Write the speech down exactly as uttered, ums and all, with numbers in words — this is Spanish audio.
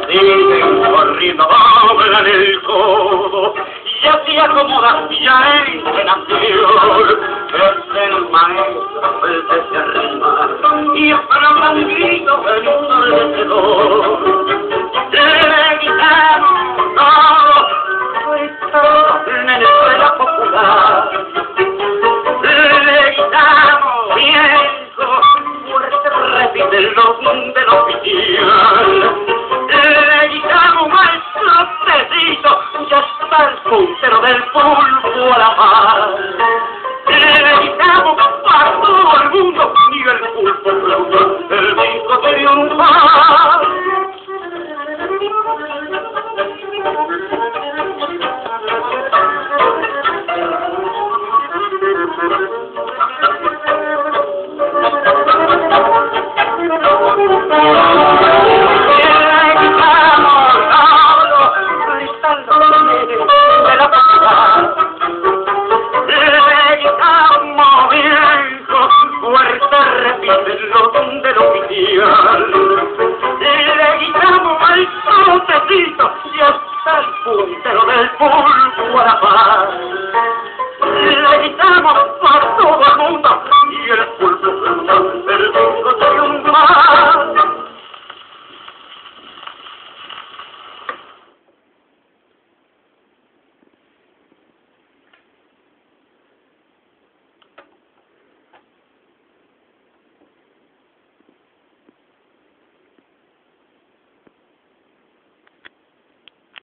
siguen corriendo, doblan el codo, y así acomoda ya en acción. Es el maestro el que se arrima, y para un grito ensordecedor. Le gritamos todo, esto en Venezuela popular. Le gritamos viejo, fuerte repite el nombre del oficial. Le gritamos maestro Tecito, ya está el puntero del pulpo a la paz. Le gritamos para todo el mundo, y el pulpo flauta el disco triunfal. Del oficial, le gritamos al protecito y hasta el puntero del pulpo a la paz. Le gritamos